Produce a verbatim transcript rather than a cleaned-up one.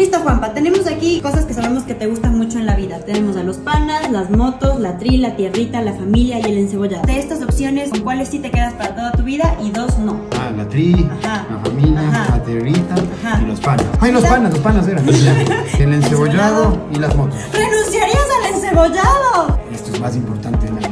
Listo, Juanpa, tenemos aquí cosas que sabemos que te gustan mucho en la vida. Tenemos a los panas, las motos, la tri, la tierrita, la familia y el encebollado. De estas opciones, ¿con cuáles sí te quedas para toda tu vida y dos no? Ah, la tri, Ajá. la familia, Ajá. la tierrita Ajá. y los panas. Ay, los panas, los panas eran. El encebollado y las motos. ¡Renunciarías al encebollado! Esto es más importante en la